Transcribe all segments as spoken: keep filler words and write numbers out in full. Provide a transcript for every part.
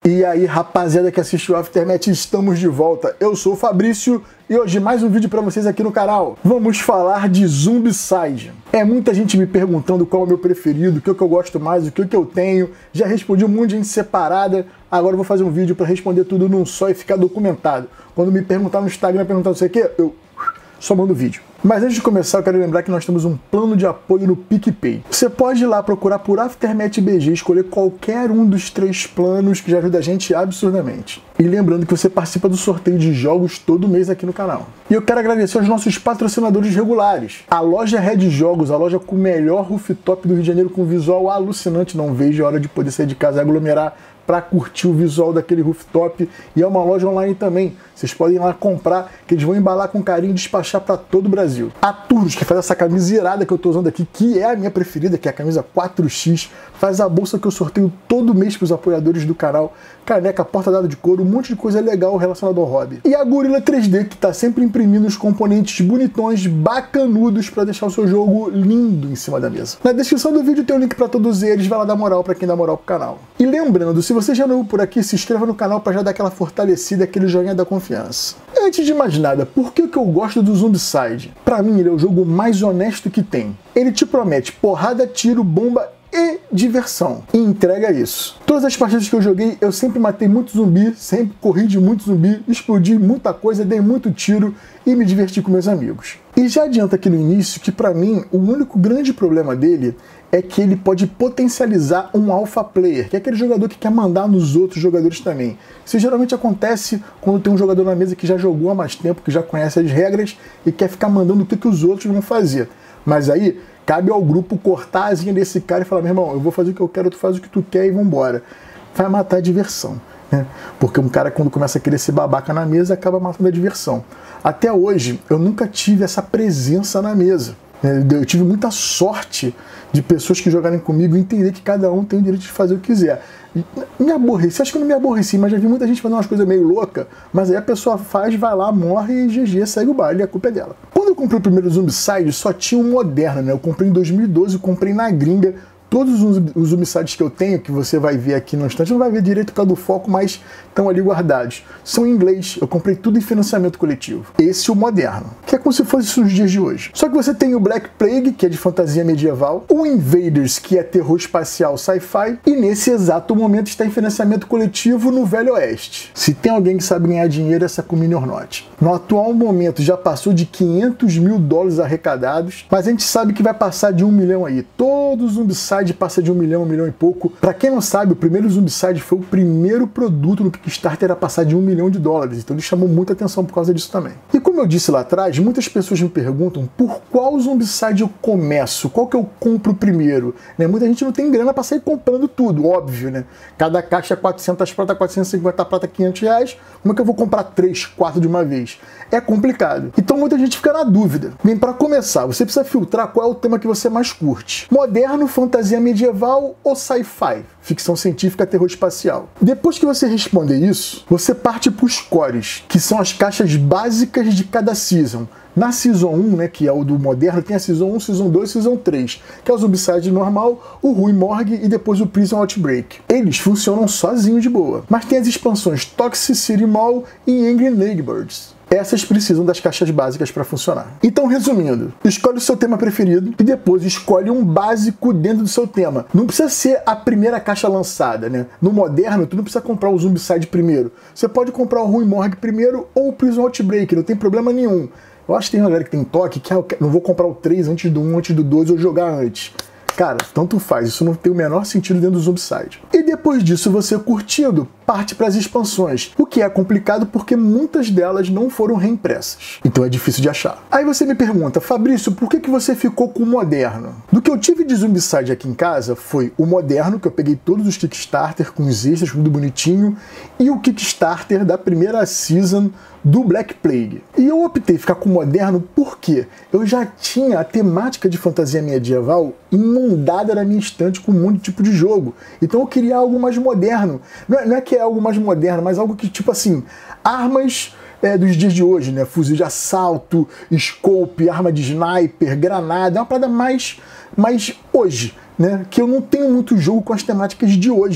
E aí, rapaziada que assistiu o Aftermath, estamos de volta. Eu sou o Fabrício e hoje mais um vídeo pra vocês aqui no canal. Vamos falar de Zombicide. É muita gente me perguntando qual é o meu preferido, o que, é que eu gosto mais, o que, é que eu tenho. Já respondi um monte de gente separada, agora eu vou fazer um vídeo pra responder tudo num só e ficar documentado. Quando me perguntar no Instagram, perguntar não sei o que, eu só mando vídeo. Mas antes de começar, eu quero lembrar que nós temos um plano de apoio no PicPay. Você pode ir lá procurar por Aftermath B G, escolher qualquer um dos três planos que já ajuda a gente absurdamente. E lembrando que você participa do sorteio de jogos todo mês aqui no canal. E eu quero agradecer aos nossos patrocinadores regulares. A loja Red Jogos, a loja com o melhor rooftop do Rio de Janeiro, com visual alucinante. Não vejo a hora de poder sair de casa e aglomerar para curtir o visual daquele rooftop. E é uma loja online também. Vocês podem ir lá comprar, que eles vão embalar com carinho e despachar para todo o Brasil. A Turros, que faz essa camisa irada que eu tô usando aqui, que é a minha preferida, que é a camisa quatro X, faz a bolsa que eu sorteio todo mês para os apoiadores do canal, caneca, porta-dada de couro, um monte de coisa legal relacionada ao hobby. E a Gorilla três D, que tá sempre imprimindo os componentes bonitões, bacanudos, para deixar o seu jogo lindo em cima da mesa. Na descrição do vídeo tem o link para todos eles, vai lá dar moral para quem dá moral pro canal. E lembrando, se você já não é novo por aqui, se inscreva no canal para já dar aquela fortalecida, aquele joinha da confiança. Antes de mais nada, por que, que eu gosto do Zombicide? Pra mim, ele é o jogo mais honesto que tem. Ele te promete porrada, tiro, bomba e diversão. E entrega isso. Todas as partidas que eu joguei, eu sempre matei muito zumbi, sempre corri de muito zumbi, explodi muita coisa, dei muito tiro e me diverti com meus amigos. E já adianta aqui no início que, pra mim, o único grande problema dele é que ele pode potencializar um alpha player, que é aquele jogador que quer mandar nos outros jogadores também. Isso geralmente acontece quando tem um jogador na mesa que já jogou há mais tempo, que já conhece as regras e quer ficar mandando o que, que os outros vão fazer. Mas aí, cabe ao grupo cortar a asinha desse cara e falar: meu irmão, eu vou fazer o que eu quero, tu faz o que tu quer e vambora. Vai matar a diversão, né? Porque um cara, quando começa a querer ser babaca na mesa, acaba matando a diversão. Até hoje, eu nunca tive essa presença na mesa. Eu tive muita sorte de pessoas que jogarem comigo e entender que cada um tem o direito de fazer o que quiser. Me aborreci, acho que eu não me aborreci, mas já vi muita gente fazendo umas coisas meio loucas, mas aí a pessoa faz, vai lá, morre e G G, segue o baile, a culpa é dela. Quando eu comprei o primeiro Zombicide, só tinha um moderno, né? Eu comprei em dois mil e doze, comprei na gringa. Todos os Zombicides que eu tenho, que você vai ver aqui no instante, não vai ver direito por causa do foco, mas estão ali guardados. São em inglês, eu comprei tudo em financiamento coletivo. Esse é o moderno, que é como se fosse nos dias de hoje. Só que você tem o Black Plague, que é de fantasia medieval, o Invaders, que é terror espacial sci-fi, e nesse exato momento está em financiamento coletivo no Velho Oeste. Se tem alguém que sabe ganhar dinheiro, essa com Mini or Not. No atual momento já passou de quinhentos mil dólares arrecadados, mas a gente sabe que vai passar de um milhão aí. Todos os Zombicides passa de um milhão, um milhão e pouco. Pra quem não sabe, o primeiro Zombicide foi o primeiro produto no Kickstarter a passar de um milhão de dólares, então ele chamou muita atenção por causa disso também. E como eu disse lá atrás, muitas pessoas me perguntam por qual Zombicide eu começo, qual que eu compro primeiro, né? Muita gente não tem grana pra sair comprando tudo, óbvio, né? Cada caixa é quatrocentas prata, quatrocentos e cinquenta prata, quinhentos reais, como é que eu vou comprar três, quatro de uma vez? É complicado. Então muita gente fica na dúvida. Bem, pra começar, você precisa filtrar qual é o tema que você mais curte. Moderno, fantasia medieval ou sci-fi? Ficção científica, terror espacial. Depois que você responder isso, você parte para os cores, que são as caixas básicas de cada season. Na Season um, né, que é o do moderno, tem a Season um, Season dois e Season três, que é o Zombicide normal, o Rue Morgue e depois o Prison Outbreak. Eles funcionam sozinhos de boa, mas tem as expansões Toxicity Mall e Angry Neighbors. Essas precisam das caixas básicas para funcionar. Então, resumindo, escolhe o seu tema preferido e depois escolhe um básico dentro do seu tema. Não precisa ser a primeira caixa lançada, né? No moderno, tu não precisa comprar o Zombicide primeiro. Você pode comprar o Rue Morgue primeiro ou o Prison Outbreak, não tem problema nenhum. Eu acho que tem uma galera que tem toque que ah, eu não vou comprar o três antes do um, antes do dois ou jogar antes. Cara, tanto faz, isso não tem o menor sentido dentro do Zombicide. E depois disso, você curtindo, parte para as expansões, o que é complicado porque muitas delas não foram reimpressas. Então é difícil de achar. Aí você me pergunta: Fabrício, por que, que você ficou com o moderno? Do que eu tive de Zombicide aqui em casa foi o moderno, que eu peguei todos os Kickstarter com os extras, tudo bonitinho, e o Kickstarter da primeira season do Black Plague. E eu optei ficar com o moderno porque eu já tinha a temática de fantasia medieval inundada na minha estante com um monte de tipo de jogo. Então eu queria algo mais moderno. Não é, não é que é algo mais moderno, mas algo que, tipo assim, armas é, dos dias de hoje, né? Fuzil de assalto, scope, arma de sniper, granada, é uma parada mais, mais hoje, né? Que eu não tenho muito jogo com as temáticas de hoje.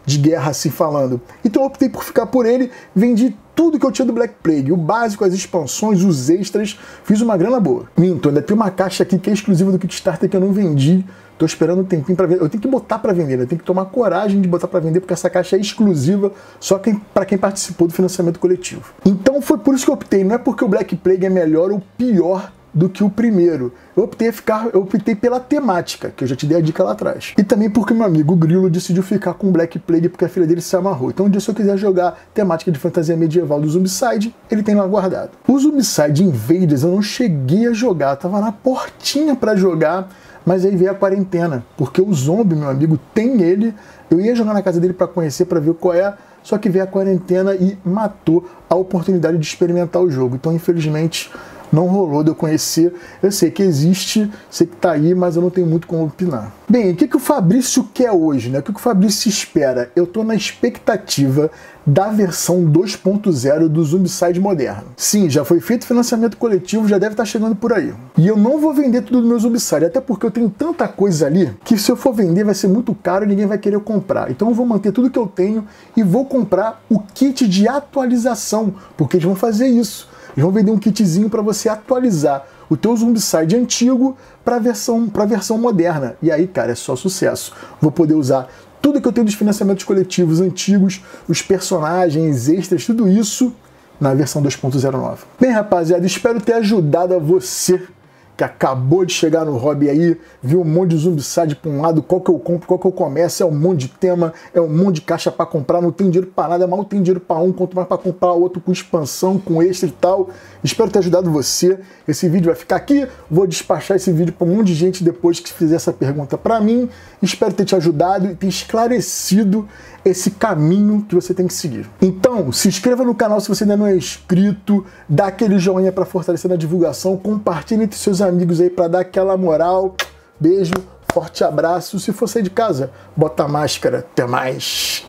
de guerra assim falando. Então eu optei por ficar por ele, vendi tudo que eu tinha do Black Plague, o básico, as expansões, os extras, fiz uma grana boa. Minto, ainda tem uma caixa aqui que é exclusiva do Kickstarter que eu não vendi, tô esperando um tempinho pra vender, eu tenho que botar pra vender, né? Eu tenho que tomar coragem de botar pra vender, porque essa caixa é exclusiva só quem, pra quem participou do financiamento coletivo. Então foi por isso que eu optei, não é porque o Black Plague é melhor ou pior do que o primeiro. Eu optei, ficar, eu optei pela temática, que eu já te dei a dica lá atrás. E também porque meu amigo Grilo decidiu ficar com Black Plague porque a filha dele se amarrou. Então um dia, se eu quiser jogar temática de fantasia medieval do Zombicide, ele tem lá guardado. O Zombicide Invaders eu não cheguei a jogar, tava na portinha pra jogar, mas aí veio a quarentena, porque o Zombie, meu amigo, tem ele. Eu ia jogar na casa dele pra conhecer, pra ver qual é, só que veio a quarentena e matou a oportunidade de experimentar o jogo. Então, infelizmente, não rolou de eu conhecer. Eu sei que existe, sei que tá aí, mas eu não tenho muito como opinar. Bem, o que, que o Fabrício quer hoje, né? O que, que o Fabrício espera? Eu tô na expectativa da versão dois ponto zero do Zombicide moderno. Sim, já foi feito financiamento coletivo, já deve estar chegando por aí. E eu não vou vender tudo do meu Zombicide, até porque eu tenho tanta coisa ali que se eu for vender vai ser muito caro e ninguém vai querer comprar. Então eu vou manter tudo que eu tenho e vou comprar o kit de atualização, porque eles vão fazer isso. Eles vão vender um kitzinho para você atualizar o teu Zombicide antigo para a versão, para a versão moderna. E aí, cara, é só sucesso. Vou poder usar tudo que eu tenho dos financiamentos coletivos antigos, os personagens, extras, tudo isso na versão dois ponto zero nove. Bem, rapaziada, espero ter ajudado a você que acabou de chegar no hobby aí, viu um monte de Zombicide para um lado, qual que eu compro, qual que eu começo, é um monte de tema, é um monte de caixa para comprar, não tem dinheiro para nada, mal tem dinheiro para um, quanto mais para comprar outro com expansão, com extra e tal. Espero ter ajudado você. Esse vídeo vai ficar aqui, vou despachar esse vídeo para um monte de gente depois que fizer essa pergunta para mim. Espero ter te ajudado e ter esclarecido esse caminho que você tem que seguir. Então, se inscreva no canal se você ainda não é inscrito, dá aquele joinha para fortalecer na divulgação, compartilhe entre seus amigos aí para dar aquela moral. Beijo, forte abraço. Se for sair de casa, bota a máscara. Até mais.